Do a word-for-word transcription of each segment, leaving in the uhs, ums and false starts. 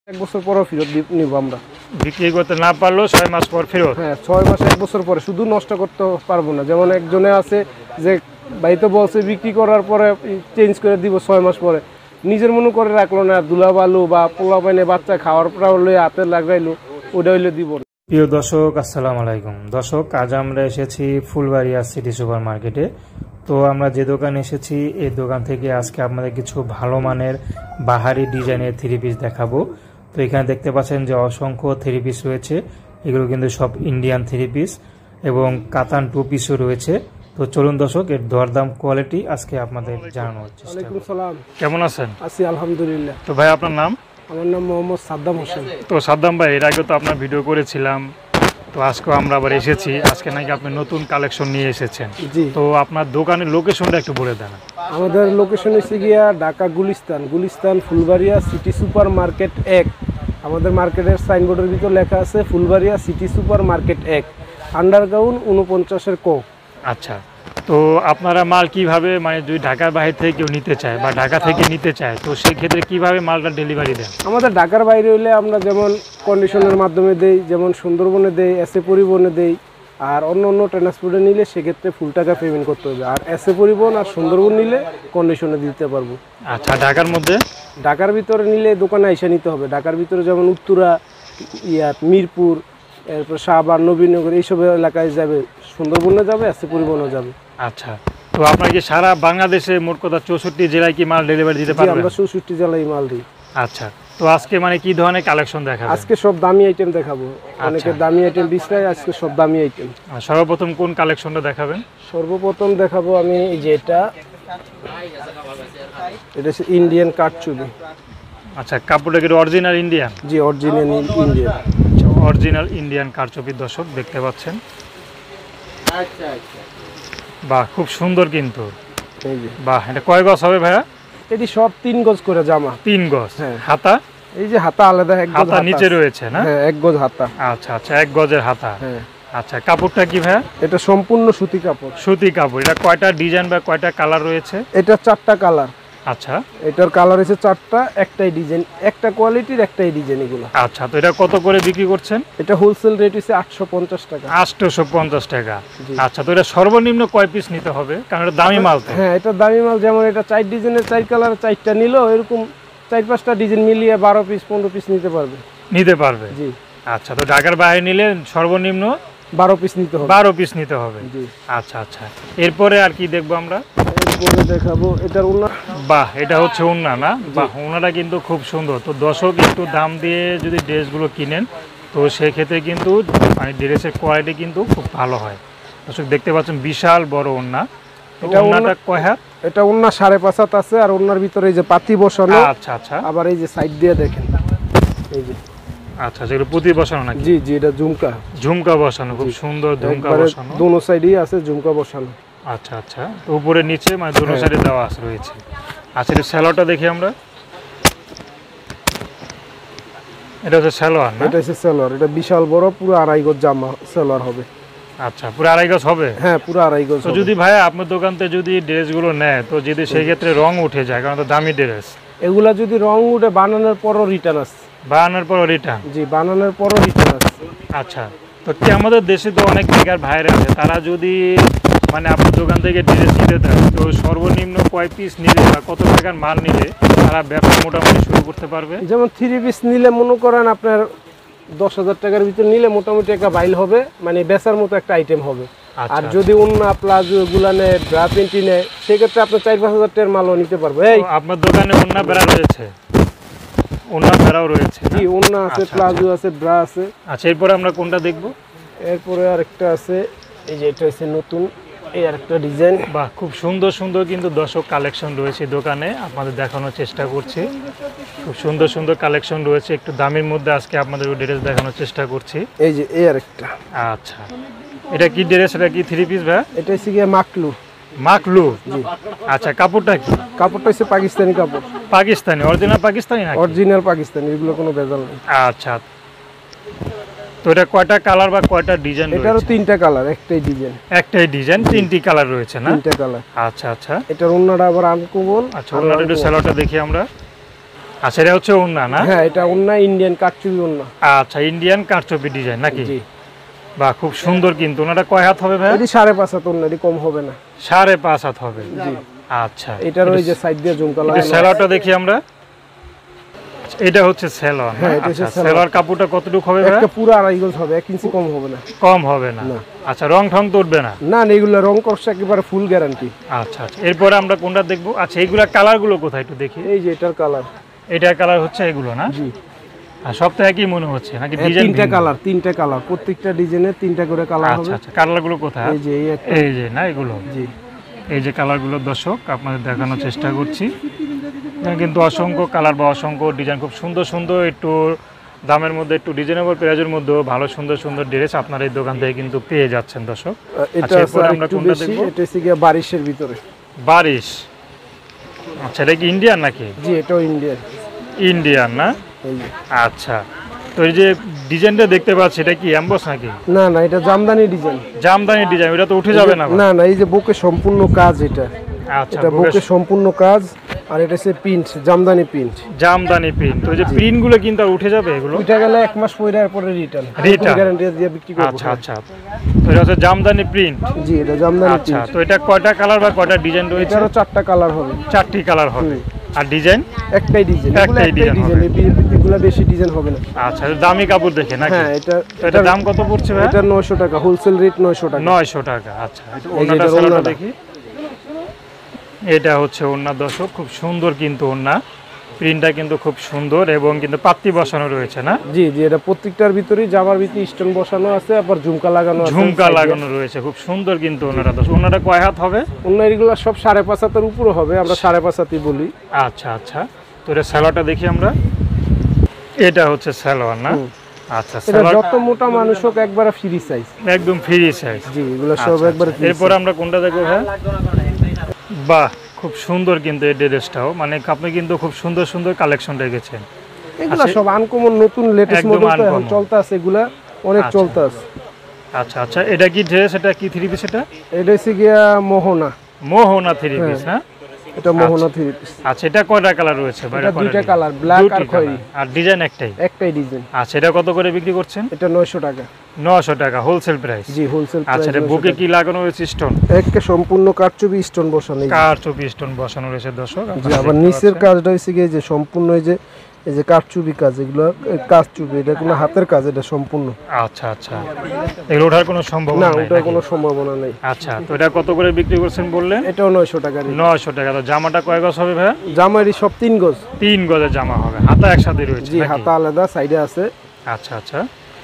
এক বছর পরও ফেরত নিব আমরা। বিক্রি করতে না পারলেও ছয় মাস পর ফেরত? হ্যাঁ, ছয় মাস এক বছর পরে, শুধু নষ্ট করতে পারবো না। যেমন একজনে আছে যে বাড়িতে বলছে বিক্রি করার পরে চেঞ্জ করে দিব ছয় মাস পরে, নিজের মনে করে রাখলো না, দুলা বালু বা পোলা পাইনে বাচ্চা খাওয়ার পর হলে হাতে লাগাইলো, ওটা হইলে দিব না। প্রিয় দর্শক, আসসালামু আলাইকুম। দর্শক, আজ আমরা এসেছি ফুলবাড়িয়া সিটি সুপার মার্কেটে। তো আমরা যে দোকানে এসেছি এই দোকান থেকে আজকে আপনাদের কিছু ভালো মানের বাহারি ডিজাইনের থ্রি পিস দেখাবো। তো এখানে দেখতে পাচ্ছেন যে অসংখ্য থ্রি পিস রয়েছে, এগুলো কিন্তু সব ইন্ডিয়ান থ্রি পিস এবং কাতান টু পিসও রয়েছে। তো চলুন দর্শক, এর দরদাম কোয়ালিটি আজকে আপনাদের জানানো হচ্ছে। ওয়ালাইকুম সালাম, কেমন আছেন? আছি আলহামদুলিল্লাহ। তো ভাই, আপনার নাম? আমার নাম মোহাম্মদ সাদ্দাম হোসেন। তো সাদ্দাম ভাই, এর আগে তো আপনার ভিডিও করেছিলাম, তো আজকে আমরা আবার এসেছি। আজকে নাকি আপনি নতুন কালেকশন নিয়ে এসেছেন। জি। তো আপনার দোকানের লোকেশনটা একটু বলে দেন। আমাদের লোকেশন হচ্ছে গিয়া Dhaka Gulistan, Gulistan Phulbaria city super market এক। আমাদের মার্কেটের সাইনবোর্ডের ভিতর লেখা আছে ফুলবাড়িয়া সিটি সুপার মার্কেট এক, আন্ডারগ্রাউন্ড উনপঞ্চাশের ক। আচ্ছা, তো আপনারা মাল কিভাবে, মানে যদি ঢাকার বাইরে থেকে কেউ নিতে চায় বা ঢাকা থেকে নিতে চায়, তো সেই ক্ষেত্রে কিভাবে মালটা ডেলিভারি দেন? আমাদের ঢাকার বাইরে হইলে আমরা যেমন কন্ডিশনের মাধ্যমে দেই, যেমন সুন্দরবনে দেই, এসএ পরিবহনে দেই। আর অন্য অন্য ট্রান্সপোর্টে নিলে সেক্ষেত্রে ফুল টাকা পেমেন্ট করতে হবে। আর এসএ পরিবহন আর সুন্দরবন নিলে কন্ডিশনে দিতে পারবো। আচ্ছা, ঢাকার মধ্যে? ঢাকার ভিতরে নিলে দোকানে এসে নিতে হবে। ঢাকার ভিতরে যেমন উত্তরা, ইয়া মিরপুর, এরপর শাহবাগ, নবীনগর, এইসব এলাকায় যাবে, সুন্দরবনে যাবে, এসএ পরিবহনও যাবে। আচ্ছা, তো আপনার কি সারা বাংলাদেশে মোট কথা চৌষট্টি জেলায় কি মাল ডেলিভারি দিতে পারবেন? আমরা চৌষট্টি জেলায় মাল দিই। আচ্ছা, তো আজকে মানে কি ধরনের কালেকশন দেখাবেন? আজকে সব দামি আইটেম দেখাবো। অনেকে দামি আইটেম বিছরায়, আজকে সব দামি আইটেম। সর্বপ্রথম কোন কালেকশনটা দেখাবেন? সর্বপ্রথম দেখাবো আমি এই যে এটা এটা হচ্ছে ইন্ডিয়ান কাঠচুলি। আচ্ছা, কাপড়টা কি অরিজিনাল ইন্ডিয়ান? জি, অরিজিনাল ইন্ডিয়ান। অরিজিনাল ইন্ডিয়ান কারচুপি দর্শক দেখতে পাচ্ছেন। আচ্ছা আচ্ছা, বাহ, খুব সুন্দর কিন্তু। এই যে বাহ, এটা কয় গজ হবে ভাইয়া? এটি সব তিন গজ করে জামা। তিন গজ? হ্যাঁ। হাতা? এই যে হাতা আলাদা, এক গজ হাতা নিচে রয়েছে না? হ্যাঁ, এক গজ হাতা। আচ্ছা আচ্ছা, এক গজের হাতা। হ্যাঁ। আচ্ছা, কাপড়টা কি ভাইয়া? এটা সম্পূর্ণ সুতি কাপড়। সুতি কাপড়। এটা কয়টা ডিজাইন বা কয়টা কালার রয়েছে? এটা চারটা কালার। আচ্ছা, এটার কালার হচ্ছে চারটা, একটাই ডিজাইন, একটা কোয়ালিটির একটাই ডিজাইন এগুলো। আচ্ছা, তো এটা কত করে বিক্রি করছেন? এটা হোলসেল রেট হচ্ছে আটশো পঞ্চাশ টাকা। আটশো পঞ্চাশ টাকা। আচ্ছা, তো এটা সর্বনিম্ন কয় পিস নিতে হবে, কারণ এটা দামি মাল তো? হ্যাঁ, এটা দামি মাল। যেমন এটা চার ডিজাইনের চার কালারের চারটা নিল, এরকম চার পাঁচটা ডিজাইন মিলিয়ে বারো পিস পনেরো পিস নিতে পারবে। নিতে পারবে? জি। আচ্ছা, তো ঢাকার বাইরে নিলে সর্বনিম্ন বারো পিস নিতে হবে। বারো পিস নিতে হবে। জি। আচ্ছা আচ্ছা, এরপরে আর কি দেখবো আমরা? এরপরে দেখাবো এটার ওড়না। বাহ, এটা হচ্ছে ওড়না না? বাহ, ওড়নাটা কিন্তু খুব সুন্দর। তো দর্শক, একটু দাম দিয়ে যদি ড্রেসগুলো কিনেন তো সেক্ষেত্রে কিন্তু মানে ড্রেসের কোয়ালিটি কিন্তু খুব ভালো হয়। দর্শক দেখতে পাচ্ছেন বিশাল বড় ওড়না। এটা ওড়নাটা কয় হাত? এটা ওড়না সাড়ে পাঁচ হাত আছে। আর ওড়নার ভিতরে এই যে পাতি বসানো। আচ্ছা আচ্ছা, আবার এই যে সাইড দিয়ে দেখেন, এই যে আচ্ছা, যেগুলো পুঁতি বসানো নাকি? জি জি, এটা ঝুমকা। ঝুমকা বসানো, খুব সুন্দর ঝুমকা বসানো। দোনো সাইডেই আছে ঝুমকা বসানো। আচ্ছা আচ্ছা, তো উপরে নিচে মানে দুটো সাইডে দেওয়া আছে রয়েছে। আচ্ছা, এটা সালোয়ারটা দেখি আমরা। এটা হচ্ছে সালোয়ার না? এটা হচ্ছে সালোয়ার। এটা বিশাল বড়, পুরো আড়াই গজ জামা সালোয়ার হবে। আচ্ছা, পুরো আড়াই গজ হবে? হ্যাঁ, পুরো আড়াই গজ। তো যদি ভাই আপনার দোকান থেকে যদি ড্রেসগুলো নেয় তো যদি সেই ক্ষেত্রে রং উঠে যায়, কারণ তো দামি ড্রেস, এগুলা যদি রং উঠে বানানোর পরও রিটার্ন আছে। বানানোর পর রিটার্ন? জি, বানানোর পরও রিটার্ন আছে। আচ্ছা, তো কি আমাদের দেশে তো অনেক বেকার ভাইরা আছে, তারা যদি মানে আপনার দোকান থেকে ড্রেস নিতে দেয় তো সর্বনিম্ন কয় পিস নিলে বা কত টাকার মাল নিলে তারা ব্যবসা মোটামুটি শুরু করতে পারবে? যেমন থ্রি পিস নিলে মনে করেন আপনার দশ হাজার টাকার ভিতরে নিলে মোটামুটি একটা বাইল হবে, মানে বেচার মতো একটা আইটেম হবে। আর যদি অন্য প্লাজো এগুলা নেয়, ব্রা প্যান্টি নেয়, সেক্ষেত্রে আপনার চার পাঁচ হাজার টাকার মালও নিতে পারবে। এই আপনার দোকানে অন্য বেড়া রয়েছে? অন্য বেড়াও রয়েছে? জি, অন্য আছে, প্লাজো আছে, ব্রা আছে। আচ্ছা, এরপরে আমরা কোনটা দেখবো? এরপরে আরেকটা আছে, এই যে এটা হচ্ছে নতুন, এই আরেকটা ডিজাইন। বাহ, খুব সুন্দর সুন্দর কিন্তু দর্শক কালেকশন রয়েছে দোকানে, আপনাদের দেখানোর চেষ্টা করছি। খুব সুন্দর সুন্দর কালেকশন রয়েছে, একটু দামের মধ্যে আজকে আপনাদের ড্রেস দেখানোর চেষ্টা করছি। এই যে এই আরেকটা। আচ্ছা, এটা কি ড্রেস? এটা কি থ্রি পিস ভাই? এটা হচ্ছে গিয়ে মাকলু। মাকলু? জি। আচ্ছা, কাপড়টা কি? কাপড়টা হচ্ছে পাকিস্তানি কাপড়। পাকিস্তানি? অরিজিনাল পাকিস্তানি না? অরিজিনাল পাকিস্তানি, এগুলো কোনো ভেজাল নেই। আচ্ছা, তো এটা কয়টা কালার বা কয়টা ডিজাইন? এটারও তিনটা কালার, একটাই ডিজাইন। একটাই ডিজাইন, তিনটি কালার রয়েছে না? তিনটা কালার। আচ্ছা আচ্ছা, এটার ওড়নাটা আবার আনকমন। আচ্ছা, ওড়নাটা একটু সালোয়ারটা দেখি আমরা। আচ্ছা এটা হচ্ছে ওন্না না? হ্যাঁ এটা ওন্না, ইন্ডিয়ান কাটচুপি ওন্না। আচ্ছা ইন্ডিয়ান কারচুপি ডিজাইন নাকি? জি। বাহ খুব সুন্দর। কিন্তু ওনাটা কয় হাত হবে ভাই? এটি সাড়ে পাঁচ হাত ওন্না, এটি কম হবে না। সাড়ে পাঁচ হাত হবে। জি। আচ্ছা এটার ওই যে সাইড দিয়ে ঝুমকা এটা লাগানো। সেলোয়ারটা দেখি আমরা। এটা হচ্ছে সেলোয়ার। হ্যাঁ এটা হচ্ছে সেলোয়ার। সেলোয়ার কাপড়টা কতটুকু হবে ভাই? একটা পুরো আড়াই গজ হবে, এক ইঞ্চি কম হবে না। কম হবে না। না। আচ্ছা রং ঠং তো উঠবে না? না না, এগুলো রং করছে একেবারে ফুল গ্যারান্টি। আচ্ছা আচ্ছা এরপরে আমরা কোনটা দেখবো? আচ্ছা এইগুলা কালার গুলো কোথায় একটু দেখি। এই যে এটার কালার। এটার কালার হচ্ছে এগুলো না? জি। আর সব তো একই মনে হচ্ছে নাকি? হ্যাঁ, ডিজাইন তিনটা কালার, তিনটা কালার, প্রত্যেকটা ডিজাইনের তিনটা করে কালার আচ্ছা হবে। আচ্ছা কালার গুলো কোথায়? এই যে এই একটা। এই যে না এগুলো? জি। এই যে কালার গুলো দর্শক আপনাদের দেখানোর চেষ্টা করছি। এখানে কিন্তু অসংখ্য কালার বা অসংখ্য ডিজাইন, খুব সুন্দর সুন্দর, একটু দামের মধ্যে, একটু রিজনেবল প্রাইজের মধ্যে ভালো সুন্দর সুন্দর ড্রেস আপনার এই দোকান থেকে কিন্তু পেয়ে যাচ্ছেন দর্শক। এটা আচ্ছা, এরপরে আছে আমরা একটু কোনটা বেশি, দেখবো? এটা হচ্ছে গিয়ে বারিশের ভিতরে। বারিশ। আচ্ছা এটা কি ইন্ডিয়ান নাকি? জি এটাও ইন্ডিয়ান। ইন্ডিয়ান না? এই যে। আচ্ছা তো এই যে ডিজাইনটা দেখতে পাচ্ছি এটা কি অ্যাম্বস নাকি? না না, এটা জামদানি ডিজাইন। জামদানি ডিজাইন, এটা তো উঠে যাবে না? না না, এই যে বুকে সম্পূর্ণ কাজ এটা। আচ্ছা এটা বুকে সম্পূর্ণ কাজ, আর এটা হচ্ছে print, Jamdani print. Jamdani print. তো এই যে প্রিন্ট গুলো কিন্তু আর উঠে যাবে এগুলো? উঠে গেলে এক মাস পরে পরে রিটার্ন। Return? গ্যারান্টি দিয়ে বিক্রি করব। আচ্ছা আচ্ছা তো এটা হচ্ছে জামদানি প্রিন্ট। জি এটা জামদানি আচ্ছা প্রিন্ট। তো এটা কয়টা কালার বা কয়টা ডিজাইন রয়েছে? এটারও চারটা কালার হবে। চারটি কালার হবে। আর ডিজাইন? একটাই ডিজাইন। এগুলো একটাই একটাই ডিজাইন ডিজাইন, এগুলো বেশি ডিজাইন হবে না। আচ্ছা দামি কাপড় দেখে নাকি? হ্যাঁ এটা তো এটার দাম কত পড়ছে ভাই? এটা নয়শো টাকা, হোলসেল রেট নয়শো টাকা। নয়শো টাকা। আচ্ছা এই যে ওন্নাটা এটার সালোয়ারটা ওন্নাটা। দেখি। এটা হচ্ছে ওন্না দর্শক, খুব সুন্দর কিন্তু ওন্না, প্রিন্টটা কিন্তু খুব সুন্দর এবং কিন্তু পাত্তি বসানো রয়েছে না? জি জি, এটা প্রত্যেকটার ভিতরেই জামার ভিতরে স্টোন বসানো আছে, আবার ঝুমকা লাগানো আছে। ঝুমকা লাগানো রয়েছে, খুব সুন্দর কিন্তু ওন্নাটা দর্শক। ওন্নাটা কয় হাত হবে? অন্য এগুলো সব সাড়ে পাঁচ হাতের উপরে হবে, আমরা সাড়ে পাঁচ হাতই বলি। আচ্ছা আচ্ছা তো এটা সালোয়ারটা দেখি আমরা। এটা হচ্ছে সালোয়ার না? আচ্ছা এটা সালোয়ার যত মোটা মানুষ হোক একবারে ফ্রি সাইজ। একদম ফ্রি সাইজ। জি এগুলো সব একবারে free এরপর size। আমরা কোনটা দেখবো ভাই? বাহ খুব সুন্দর কিন্তু এই ড্রেসটাও, মানে আপনি কিন্তু খুব সুন্দর সুন্দর কালেকশন রেখেছেন। এগুলো সব আনকমন, নতুন লেটেস্ট একদম মডেল তো এখন uncommon। চলতে আছে, এগুলা অনেক আচ্ছা। চলতে আছে। আচ্ছা আচ্ছা এটা কি ড্রেস? এটা কি থ্রি পিস? এটা এটা হচ্ছে গিয়া মোহনা। মোহনা থ্রি পিস না? এটা মোহনা থ্রি পিস। আচ্ছা এটা কয়টা কালার রয়েছে? এটা দুইটা কালার, ব্ল্যাক আর খয়েরি। আর ডিজাইন একটাই? একটাই ডিজাইন। আচ্ছা এটা কত করে বিক্রি করছেন? এটা নয়শো টাকা। নয়শো টাকা হোলসেল প্রাইস? জি হোলসেল প্রাইস। আচ্ছা এটা বুকে কি লাগানো রয়েছে? স্টোন? একে সম্পূর্ণ কারচুপি স্টোন বসানো। কারচুপি স্টোন বসানো রয়েছে দর্শক। জি আবার নিচের কাজটা হইছে গিয়ে যে সম্পূর্ণ এই যে এই যে কারচুপি কাজ, এগুলো কারচুপি, এটা কোনো হাতের কাজ, এটা সম্পূর্ণ। আচ্ছা আচ্ছা এগুলো ওঠার কোনো সম্ভাবনা না, নাই ওটার নাকি? কোনো সম্ভাবনা নেই। আচ্ছা তো এটা কত করে বিক্রি করছেন বললেন? এটাও নয়শো টাকা। নয়শো টাকা। তো জামাটা কয় গজ হবে ভাই? জামারি সব তিন গজ। তিন গজের জামা হবে, হাতা একসাথে রয়েছে জি নাকি? হাতা আলাদা, সাইডে আছে। আচ্ছা আচ্ছা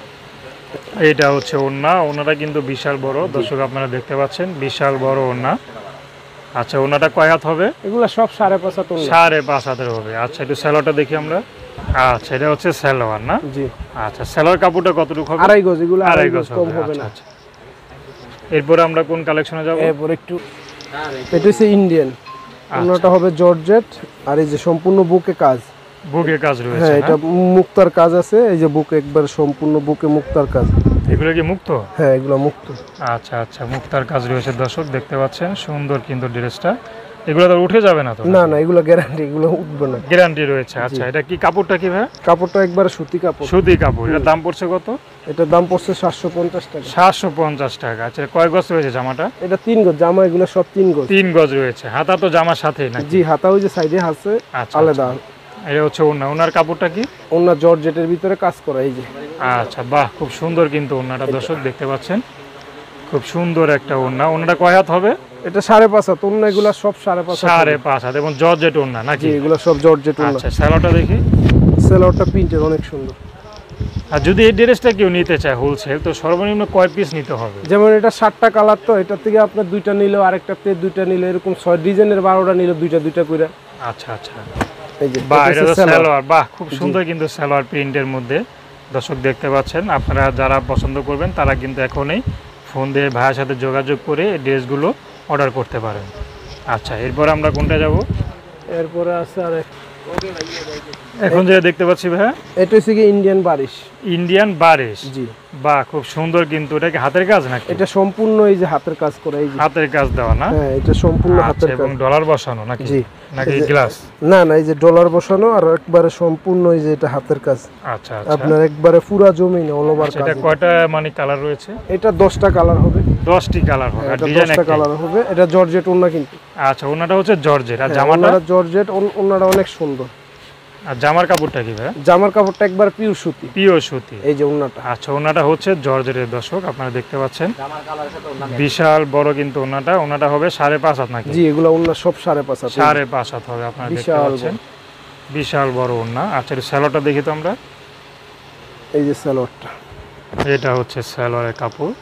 এইটা হচ্ছে ওন্না। ওন্নাটা কিন্তু বিশাল বড় দর্শক, আপনারা দেখতে পাচ্ছেন বিশাল বড় ওন্না। আচ্ছা ওন্নাটা কয় হাত হবে? এগুলা সব সাড়ে পাঁচ হাত ওন্না। সাড়ে পাঁচ হাতের হবে। আচ্ছা একটু সালোয়ারটা দেখি আমরা। আচ্ছা এটা হচ্ছে সালোয়ার না? জি আচ্ছা সালোয়ার কাপড়টা কতটুকু হবে? আড়াই গজ। এগুলো আড়াই গজ কম হবে। হবে আচ্ছা না। আচ্ছা এরপরে আমরা কোন কালেকশনে যাব? এরপর একটু এটা হচ্ছে ইন্ডিয়ান। ওন্নাটা হবে জর্জেট, আর এই যে সম্পূর্ণ বুকে কাজ। বুকে কাজ রয়েছে? হ্যাঁ এটা মুক্তার কাজ আছে, এই যে বুকে একবার সম্পূর্ণ বুকে মুক্তার কাজ। এগুলো কি মুক্ত? হ্যাঁ এগুলো মুক্ত। আচ্ছা আচ্ছা মুক্তার কাজ রয়েছে দর্শক, দেখতে পাচ্ছেন সুন্দর কিন্তু ড্রেসটা। এগুলো তো উঠে যাবে না তো? না না, এগুলো গ্যারান্টি, এগুলো উঠবে না। গ্যারান্টি রয়েছে। আচ্ছা এটা কি কাপড়টা কি ভাই? কাপড়টা একবার সুতি কাপড়। সুতি কাপড়। এটার দাম পড়ছে কত? এটার দাম পড়ছে সাতশো পঞ্চাশ টাকা। সাতশো পঞ্চাশ টাকা। আচ্ছা কয় গজ রয়েছে জামাটা? এটা তিন গজ জামা, এগুলো সব তিন গজ। তিন গজ রয়েছে। হাতা তো জামার সাথে নাকি? জি হাতা ওই যে সাইডে আছে আচ্ছা আলাদা। এটা হচ্ছে ওন্না। ওনার কাপড়টা কি? ওন্না জর্জেটের ভিতরে কাজ করা, এই যে। আচ্ছা বাহ খুব সুন্দর কিন্তু ওন্নাটা দর্শক দেখতে পাচ্ছেন, খুব সুন্দর একটা ওন্না। ওন্নাটা কয় হাত হবে? এটা সাড়ে পাঁচ হাত ওন্না, এগুলো সব সাড়ে পাঁচ হাত। সাড়ে পাঁচ হাত এবং জর্জেট ওন্না জি নাকি? এগুলো সব জর্জেট ওন্না। আচ্ছা সালোয়ারটা দেখি। সেলোয়ারটা প্রিন্টের অনেক সুন্দর। আর যদি এই ড্রেসটা কেউ নিতে চায় হোলসেল, তো সর্বনিম্ন কয় পিস নিতে হবে? যেমন এটা ষাটটা কালার, তো এটার থেকে আপনার দুইটা নিলেও, আরেকটাতে দুইটা নিলে, এরকম ছয় ডিজাইনের বারোটা নিলে দুইটা দুইটা করে। আচ্ছা আচ্ছা এই যে বাহ এটা এটা তো হচ্ছে সালোয়ার। সালোয়ার। বাহ খুব সুন্দর কিন্তু সালোয়ার প্রিন্টের মধ্যে দর্শক দেখতে পাচ্ছেন। আপনারা যারা পছন্দ করবেন তারা কিন্তু এখনই ফোন দিয়ে ভাইয়ের সাথে যোগাযোগ করে এই ড্রেসগুলো অর্ডার করতে পারেন। আচ্ছা এরপর আমরা কোনটা যাব? এরপরে আছে আর এখন যে দেখতে পাচ্ছি ভাই এটা হচ্ছে কি ইন্ডিয়ান বারিশ। ইন্ডিয়ান বারিশ, জি। বাহ, খুব সুন্দর। কিন্তু এটা কি হাতের কাজ নাকি? এটা সম্পূর্ণ এই যে হাতের কাজ করা, এই যে হাতের কাজ দেওয়া না? হ্যাঁ, এটা সম্পূর্ণ হাতের কাজ এবং ডলার বসানো নাকি? জি। নাকি গ্লাস? না না, এই যে ডলার বসানো আর একবারে সম্পূর্ণ এই যে এটা হাতের কাজ। আচ্ছা আচ্ছা, আপনার একবারে পুরো জমিন অল ওভার কাজ। এটা কয়টা মানে কালার রয়েছে? এটা দশটা কালার হবে। দশটি কালার হবে আর এটা ডিজাইন দশটা একটা কালার হবে। এটা জর্জেট ওন্না কিন্তু। আচ্ছা, ওন্নাটা হচ্ছে জর্জেট আর হ্যাঁ, জামাটা? ওন্নাটা জর্জেট, ওন্নাটা অনেক সুন্দর। আর জামার কাপড়টা কি ভাই? জামার কাপড়টা একবার পিওর সুতি। পিওর সুতি। এই যে ওন্নাটা। আচ্ছা, ওন্নাটা হচ্ছে জর্জেটের, দর্শক আপনারা দেখতে পাচ্ছেন। বিশাল বড় কিন্তু ওন্নাটা। ওন্নাটা হবে সাড়ে পাঁচ হাত নাকি? জি, এগুলা ওন্না সব সাড়ে পাঁচ হাত। সাড়ে পাঁচ হাত হবে, আপনারা দেখতে পাচ্ছেন। বিশাল বড় ওন্না। আচ্ছা, এর সালোয়ারটা দেখি তো আমরা। এই যে সালোয়ারটা, এটা হচ্ছে সালোয়ারের কাপড়।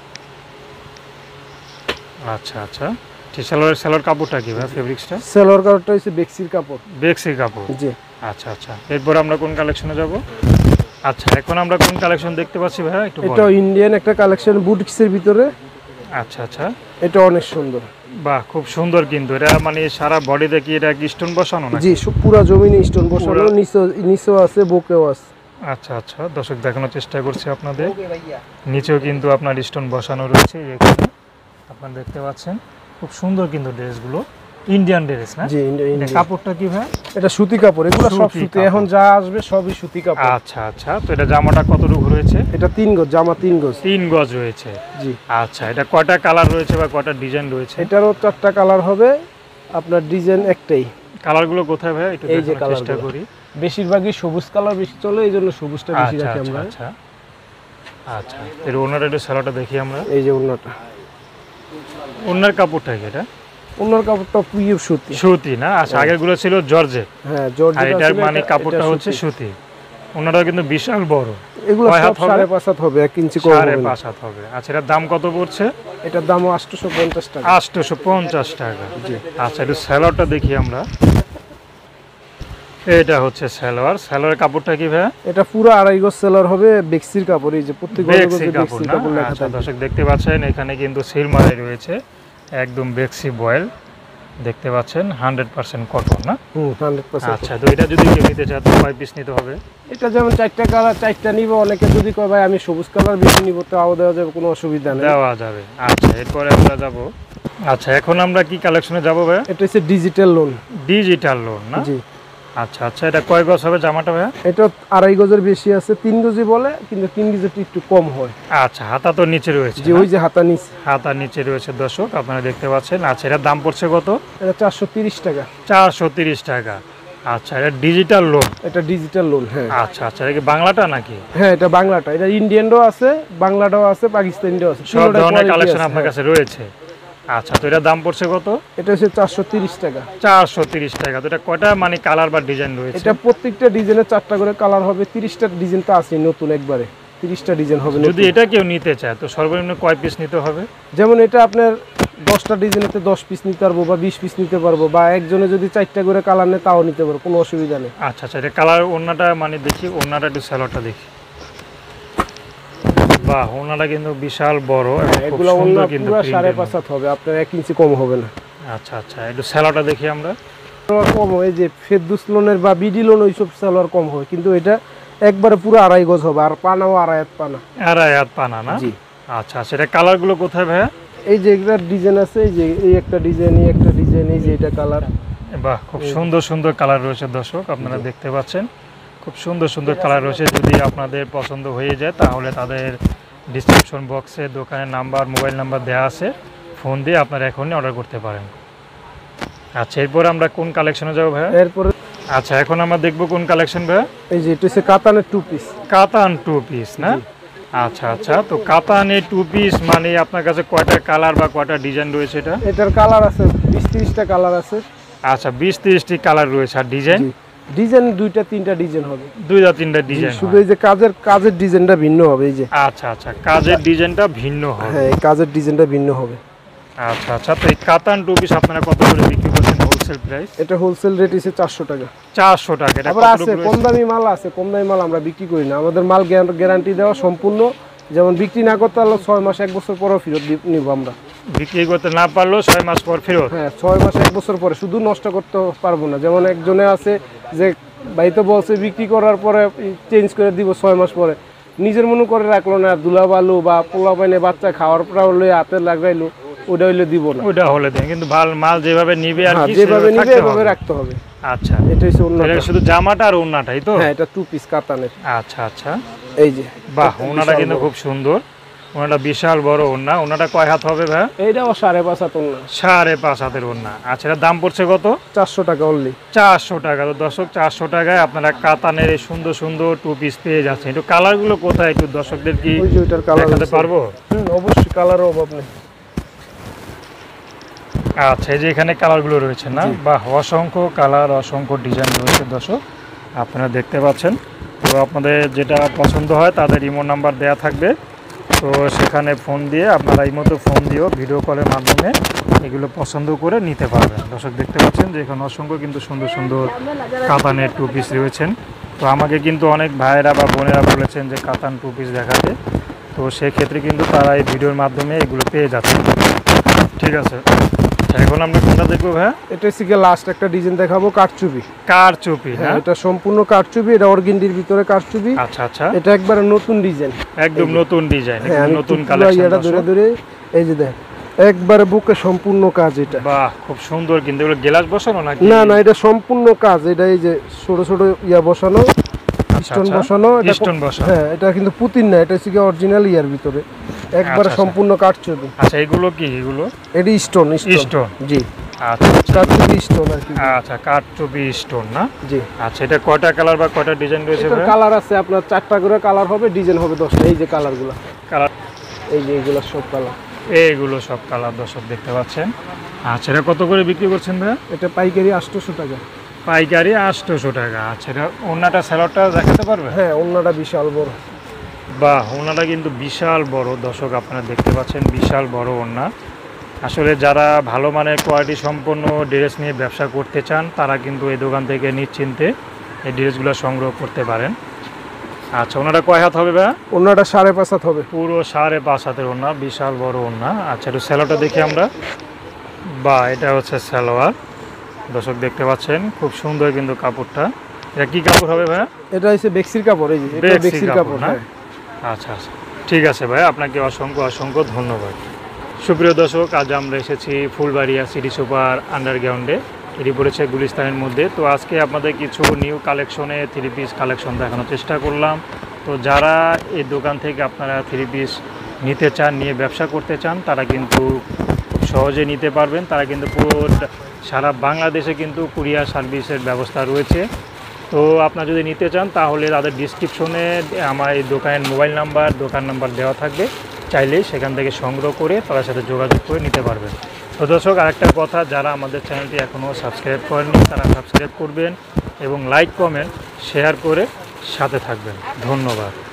আচ্ছা আচ্ছা, ঠিক। সালোয়ারের সালোয়ার কাপড়টা কি ভাই? ফেব্রিক্সটা? সালোয়ার কাপড়টা হচ্ছে বেক্সির কাপড়। বেক্সির কাপড়, জি। আচ্ছা আচ্ছা, এরপর আমরা কোন কালেকশনে যাব? আচ্ছা, এখন আমরা কোন কালেকশন দেখতে পাচ্ছি ভাই একটু বলুন। এটা ইন্ডিয়ান একটা কালেকশন, বুটিক্সের ভিতরে। আচ্ছা আচ্ছা, এটা অনেক সুন্দর। বাহ, খুব সুন্দর। কিন্তু এটা মানে সারা বডিতে কি এটা কি স্টোন বসানো না? জি, পুরো জমিনে স্টোন বসানো, নিচে নিচেও আছে, বুকেও আছে। আচ্ছা আচ্ছা, দর্শক দেখানোর চেষ্টা করছি আপনাদের। নিচেও কিন্তু আপনার স্টোন বসানো রয়েছে এখানে, আপনারা দেখতে পাচ্ছেন। খুব সুন্দর কিন্তু ড্রেসগুলো, ইন্ডিয়ান ড্রেস না? জি, ইন্ডিয়ান। কাপড়টা কি ভাই? এটা সুতি কাপড়, এগুলো সব সুতি সুতি। কাপড়। এখন যা আসবে সবই সুতি কাপড়। আচ্ছা আচ্ছা, তো এটা জামাটা কতটুকু রয়েছে? এটা তিন গজ, জামা তিন গজ। তিন গজ রয়েছে। জি। আচ্ছা, এটা কয়টা কালার রয়েছে বা কয়টা ডিজাইন রয়েছে? এটারও চারটা কালার হবে, আপনার ডিজাইন একটাই। কালারগুলো কোথায় ভাই একটু এই যে দেখানোর চেষ্টা কালারগুলো। করি। বেশিরভাগই সবুজ কালার বেশি চলে, এই জন্য সবুজটা বেশি আচ্ছা রাখি আচ্ছা আমরা। আচ্ছা আচ্ছা, এর ওনার একটু সালোয়ারটা দেখি আমরা। এই যে ওন্নাটা। ওনার কাপড়টা কি এটা? ওন্নার কাপড়টা পিওর সুতি। সুতি না? আচ্ছা, আগেরগুলো ছিল জর্জেট। হ্যাঁ, আর জর্জেট এটার আছে, মানে এটা- কাপড়টা এটা হচ্ছে সুতি। সুতি। ওনাটা কিন্তু বিশাল বড়। এগুলো কয় সব হাত হবে? সাড়ে পাঁচ হাত হবে, এক ইঞ্চি কম সাড়ে হবে না। পাঁচ হাত হবে। আচ্ছা, এটার দাম কত পড়ছে? এটার দামও আটশোশো পঞ্চাশ টাকা। আটশোশো পঞ্চাশ টাকা। আচ্ছা, একটু সালোয়ারটা দেখি আমরা। এটা হচ্ছে সালোয়ার। সালোয়ারের কাপড়টা কি ভাই? এটা পুরো আড়াই গজ সেলার হবে, বেক্সির কাপড়। এই যে প্রত্যেক গজে বেক্সি গজে কাপড় বেক্সির না? কাপড় লেখা আচ্ছা, থাকে। দর্শক দেখতে পাচ্ছেন এখানে কিন্তু সিল মারাই রয়েছে, একদম বেক্সি বয়েল। দেখতে পাচ্ছেন হান্ড্রেড পার্সেন্ট কটন না? হুম, হান্ড্রেড পার্সেন্ট। আচ্ছা, তো এটা যদি কেউ নিতে চায় তো কয় পিস নিতে হবে? এটা যেমন চারটা কালার, চারটা নিব। অনেকে যদি কয় ভাই আমি সবুজ কালার বেশি নিব, তাও দেওয়া যাবে, কোনো অসুবিধা নেই। দেওয়া যাবে। আচ্ছা, এরপরে আমরা যাব। আচ্ছা, এখন আমরা কি কালেকশনে যাব ভাই? এটা হচ্ছে ডিজিটাল লোন। ডিজিটাল লোন না? জি। আচ্ছা আচ্ছা, এটা কয় গজ হবে জামাটা ভাই? এটা আড়াই গজের বেশি আছে, তিন গজই বলে, কিন্তু তিন গজের একটু কম হয়। আচ্ছা, হাতা তো নিচে রয়েছে যে না? ওই যে হাতা নিচে। হাতা নিচে রয়েছে দর্শক, আপনারা দেখতে পাচ্ছেন। আচ্ছা, এটার দাম পড়ছে কত? এটা চারশো তিরিশ টাকা। চারশো তিরিশ টাকা। আচ্ছা, এটা ডিজিটাল লোন? এটা ডিজিটাল লোন, হ্যাঁ। আচ্ছা আচ্ছা, এটা কি বাংলাটা নাকি? হ্যাঁ, এটা বাংলাটা। এটা ইন্ডিয়ানও আছে, বাংলাটাও আছে, পাকিস্তানিটাও আছে, সব তিনটা ধরনের quality কালেকশন আছে, আপনার হ্যাঁ। কাছে রয়েছে। আচ্ছা, তো এটার দাম পড়ছে কত? এটা হচ্ছে চারশো তিরিশ টাকা। চারশো তিরিশ টাকা। তো এটা কয়টা মানে কালার বা ডিজাইন রয়েছে? এটা প্রত্যেকটা ডিজাইনের চারটা করে কালার হবে। তিরিশটা ডিজাইন তো আছে নতুন, একবারে তিরিশটা ডিজাইন হবে যদি নতুন। এটা কেউ নিতে চায় তো সর্বনিম্ন কয় পিস নিতে হবে? যেমন এটা আপনার দশটা ডিজাইনেতে দশ পিস নিতে পারবো বা বিশ পিস নিতে পারবো, বা একজনে যদি চারটা করে কালার নেয় তাও নিতে পারবো, কোনো অসুবিধা নেই। আচ্ছা আচ্ছা, এটা কালার ওড়নাটা মানে দেখি, ওড়নাটা একটু সালোয়ারটা দেখি। বাহ, ওড়নাটা কিন্তু বিশাল বড় এবং খুব এগুলো অন্য সুন্দর কিন্তু পুরো সাড়ে printed পাঁচ হাত হবে, আপনার এক ইঞ্চি কম হবে না। আচ্ছা আচ্ছা, একটু সালোয়ারটা দেখি আমরা। সালোয়ার কম হয়, এই যে ফেরদুস লোনের বা বিডি লোন ওইসব সালোয়ার কম হয়, কিন্তু এটা একবারে পুরো আড়াই গজ হবে, আর পানাও আড়াই হাত পানা। আড়াই হাত পানা না? জি। আচ্ছা আচ্ছা, এটা কালারগুলো কোথায় ভাইয়া? এই যে এটার ডিজাইন আছে, এই যে এই একটা ডিজাইন, এই একটা ডিজাইন, এই যে এটা কালার। বাহ, খুব সুন্দর সুন্দর কালার রয়েছে দর্শক, আপনারা দেখতে পাচ্ছেন। খুব সুন্দর সুন্দর কালার রয়েছে। যদি আপনাদের পছন্দ হয়ে যায় তাহলে তাদের ডিসক্রিপশন বক্সে দোকানের নাম্বার, মোবাইল নাম্বার দেওয়া আছে, ফোন দিয়ে আপনারা এখনই অর্ডার করতে পারেন। আচ্ছা, এরপর আমরা কোন কালেকশনে যাবো ভাইয়া? এরপরে আচ্ছা, এখন আমরা দেখবো কোন কালেকশন ভাইয়া? এই যে এটা হচ্ছে কাতানের টু পিস। কাতান টু পিস না? আচ্ছা আচ্ছা, তো কাতানে টু পিস মানে আপনার কাছে কয়টা কালার বা কয়টা ডিজাইন রয়েছে এটা? এটার কালার আছে বিশ তিরিশটা কালার আছে। আচ্ছা, বিশ তিরিশটি কালার রয়েছে। আর ডিজাইন? ডিজাইন দুইটা তিনটা ডিজাইন হবে। দুইটা তিনটা ডিজাইন। শুধু এই যে কাজের কাজের ডিজাইনটা ভিন্ন হবে, এই যে। আচ্ছা আচ্ছা, কাজের ডিজাইনটা ভিন্ন হবে। হ্যাঁ, এই কাজের ডিজাইনটা ভিন্ন হবে। আচ্ছা আচ্ছা, তো এই কাতান টু পিস আপনারা কত করে বিক্রি করছেন হোলসেল প্রাইস? এটা হোলসেল রেট হচ্ছে চারশো টাকা। চারশো টাকা। এটা আবার আছে কম দামি মাল আছে, কম দামি মাল আমরা বিক্রি করি না। আমাদের মাল গ্যারান্টি দেওয়া সম্পূর্ণ, যেমন বিক্রি না করতে পারলে ছয় মাস এক বছর পরেও ফেরত নিব আমরা। বিক্রি করতে না পারলেও ছয় মাস পর ফেরত? হ্যাঁ, ছয় মাস এক বছর পরে, শুধু নষ্ট করতে পারবো না। যেমন একজনে আছে যে ভাই তো বলছে বিক্রি করার পরে চেঞ্জ করে দিব ছয় মাস পরে, নিজের মনে করে রাখলো না, দুলা বালু বা পোলা পাইনে বাচ্চা খাওয়ার পর হলে হাতে লাগাইলো, ওটা হইলে দিব না। ওটা হলে দেন, কিন্তু ভাল মাল যেভাবে নিবে আর কি যেভাবে সেভাবে নিবে থাকতে এভাবে হবে। রাখতে হবে। আচ্ছা, এটা হচ্ছে ওন্নাটা। এটা শুধু জামাটা আর ওন্নাটাই তো? হ্যাঁ, এটা টু পিস কাতানের। আচ্ছা আচ্ছা, এই যে বাহ, ওন্নাটা কিন্তু খুব সুন্দর, ওন্নাটা বিশাল বড় ওন্না। ওন্নাটা কয় হাত হবে ভাই? এইটাও সাড়ে পাঁচ হাত ওন্না। সাড়ে পাঁচ হাতের ওন্না। আচ্ছা, এটার দাম পড়ছে কত? চারশো টাকা অনলি। চারশো টাকা। তো দর্শক, চারশো টাকায় আপনারা কাতানের এই সুন্দর সুন্দর টু পিস পেয়ে যাচ্ছেন। একটু কালারগুলো কোথায় একটু দর্শকদের কি ওই যে ওইটার কালার দেখাতে পারবো? হুম, অবশ্যই, কালারও অভাব নেই। আচ্ছা, এই যে এখানে কালারগুলো রয়েছে না? বাহ, অসংখ্য কালার, অসংখ্য ডিজাইন রয়েছে দর্শক, আপনারা দেখতে পাচ্ছেন। তো আপনাদের যেটা পছন্দ হয় তাদের ইমো নাম্বার দেয়া থাকবে, তো সেখানে ফোন দিয়ে আপনারা এই মতো ফোন দিয়েও ভিডিও কলের মাধ্যমে এগুলো পছন্দ করে নিতে পারবেন। দর্শক দেখতে পাচ্ছেন যে এখানে অসংখ্য কিন্তু সুন্দর সুন্দর কাতানের টু পিস রয়েছেন। তো আমাকে কিন্তু অনেক ভাইয়েরা বা বোনেরা বলেছেন যে কাতান টু পিস দেখাতে, তো সেক্ষেত্রে কিন্তু তারা এই ভিডিওর মাধ্যমে এগুলো পেয়ে যাচ্ছে। ঠিক আছে, এখন আমরা কোনটা দেখবো ভাইয়া? এটা হচ্ছে লাস্ট একটা ডিজাইন দেখাবো, কারচুপি। কারচুপি, হ্যাঁ, এটা সম্পূর্ণ কারচুপি, এটা অর্গেন্ডির ভিতরে কারচুপি। আচ্ছা আচ্ছা, এটা একবারে নতুন ডিজাইন, একদম নতুন ডিজাইন, হ্যাঁ, নতুন কালেকশন। এটা ধরে ধরে এই যে দেখ, একবারে বুকে সম্পূর্ণ কাজ। এটা বাহ, খুব সুন্দর। কিন্তু এগুলো গ্লাস বসানো নাকি? না না, এটা সম্পূর্ণ কাজ। এটা এই যে ছোট ছোট ইয়া বসানো, স্টোন বসানো। এটা স্টোন বসানো। হ্যাঁ, এটা কিন্তু পুতিন না, এটা হচ্ছে অরিজিনাল ইয়ার ভিতরে একবারে সম্পূর্ণ কারচুপি। আচ্ছা, এগুলো কি? এগুলো এডি স্টোন। স্টোন, জি। আচ্ছা, কারচুপি স্টোন আর কি। আচ্ছা, কারচুপি স্টোন না? জি। আচ্ছা, এটা কয়টা কালার বা কয়টা ডিজাইন রয়েছে? এটার কালার আছে আপনার চারটা করে কালার হবে, ডিজাইন হবে দশটা। এই যে কালারগুলো, কালার এই যে এগুলো সব কালার, এইগুলো সব কালার দর্শক দেখতে পাচ্ছেন। আচ্ছা, এটা কত করে বিক্রি করছেন ভাইয়া? এটা পাইকারি আটশোশো টাকা। পাইকারি আটশোশো টাকা। আচ্ছা, এটা ওন্নাটা স্যালোডটা দেখাতে পারবে? হ্যাঁ, ওন্নাটা বিশাল বড়। বাহ, ওন্নাটা কিন্তু বিশাল বড় দর্শক, আপনারা দেখতে পাচ্ছেন বিশাল বড় ওন্না। আসলে যারা ভালো মানের কোয়ালিটি সম্পন্ন ড্রেস নিয়ে ব্যবসা করতে চান তারা কিন্তু এই দোকান থেকে নিশ্চিন্তে এই ড্রেসগুলো সংগ্রহ করতে পারেন। আচ্ছা, ওনাটা কয় হাত হবে ভাইয়া? ওন্নাটা সাড়ে পাঁচ হাত হবে। পুরো সাড়ে পাঁচ হাতের ওন্না, বিশাল বড় ওন্না। আচ্ছা, একটু স্যালোয়ারটা দেখি আমরা। বা এটা হচ্ছে সালোয়ার, দর্শক দেখতে পাচ্ছেন খুব সুন্দর কিন্তু কাপড়টা। এটা কি কাপড় হবে ভাইয়া? এটা হচ্ছে বেক্সির কাপড়। এই যে এটা বেক্সির কাপড় না? আচ্ছা আচ্ছা, ঠিক আছে ভাই, আপনাকে অসংখ্য অসংখ্য ধন্যবাদ। সুপ্রিয় দর্শক, আজ আমরা এসেছি ফুলবাড়িয়া সিটি সুপার আন্ডারগ্রাউন্ডে, এটি পড়েছে গুলিস্তানের মধ্যে। তো আজকে আপনাদের কিছু নিউ কালেকশনে থ্রি পিস কালেকশন দেখানোর চেষ্টা করলাম। তো যারা এই দোকান থেকে আপনারা থ্রি পিস নিতে চান, নিয়ে ব্যবসা করতে চান, তারা কিন্তু সহজে নিতে পারবেন। তারা কিন্তু পুরো সারা বাংলাদেশে কিন্তু কুরিয়ার সার্ভিসের ব্যবস্থা রয়েছে। তো আপনারা যদি নিতে চান তাহলে তাদের ডিসক্রিপশনে আমার এই দোকানের মোবাইল নাম্বার, দোকান নাম্বার দেওয়া থাকবে, চাইলেই সেখান থেকে সংগ্রহ করে তাদের সাথে যোগাযোগ করে নিতে পারবেন। তো দর্শক, আরেকটা কথা, যারা আমাদের চ্যানেলটি এখনও সাবস্ক্রাইব করেননি তারা সাবস্ক্রাইব করবেন এবং লাইক কমেন্ট শেয়ার করে সাথে থাকবেন। ধন্যবাদ।